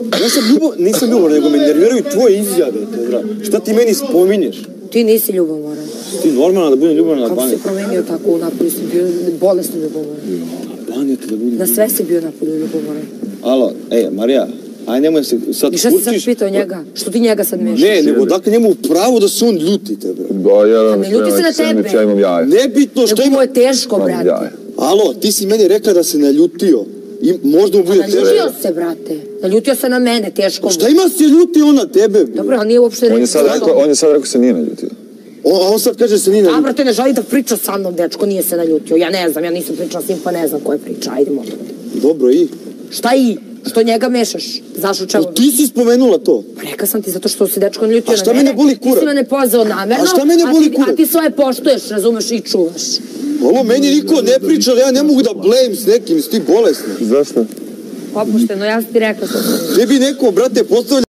Ja sam nisam ljubomoran, nego me nerviraju tvoje izjave, Tedra. Šta ti meni spominješ? Ti nisi ljubomoran. Ti normalno da budem ljubomoran na Baneti. Kako si promenio tako napolju, si bio bolesno ljubomoran. Baneti da budem... Na sve si bio napolju ljubomoran. Alo, Marija, aj nemoj se sad I šta si sad pitao njega? Što ti njega sad mešaš? Ne, nego dakle njemu pravo da se on ljuti, Tedra. Ne ljuti se na tebe. Nebitno što ima... Nego mu je teško, brate. Alo, ti si meni rekla da se naljutio. I možda mu bude teško. Naljutio se, brate. Naljutio se na mene, teško mu. Šta ima se ljutio on na tebe? Dobro, ali nije uopšte... On je sad rekao se nije naljutio. A on sad kaže se nije naljutio. A, brate, ne želi da priča sa mnom, dečko, nije se naljutio. Ja ne znam, ja nisam pričala s njim, pa ne znam ko je priča. Ajde, molim. Dobro, i? Šta i? Što njega mešaš? Zašto čemu? Ti si spomenula to. Pa rekao sam ti zato što se dečko naljutio na mene. A šta mene boli kurac? Ti si mene pozvao namerno. A šta mene boli kurac? A ti svoje poštuješ, razumeš, i čuvaš. Ovo meni niko ne priča, ja ne mogu da blame s nekim, s ti bolesni. Zašto? Opušteno, ja sam ti rekao. Tebi neko, brate, postavlja